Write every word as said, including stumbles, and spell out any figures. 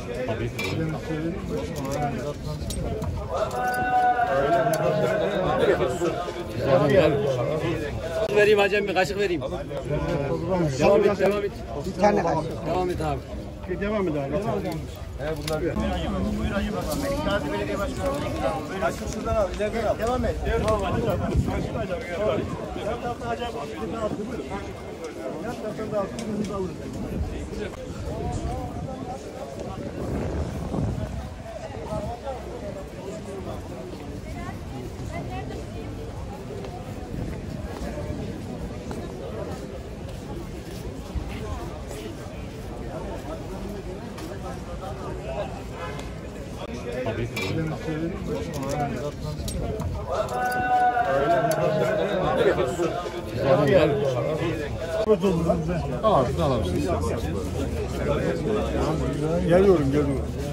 Tabii. Vereyim hacım, bir kaşık vereyim. Devam et, devam et. Bir tane kaşık. Devam et abi. Devam et abi. Devam et. He bunlar bir. Buyur Hacı Bakan. Gazi Belediye Başkanı. Kaşık şuradan al, ileriden al. Devam et. Devam et. Her tarafta Hacı abi. Bir daha attı buyurun. Her taraftan da attı. Bunu da alırız. Tabii. Tamam, tamam. Geliyorum, geliyorum.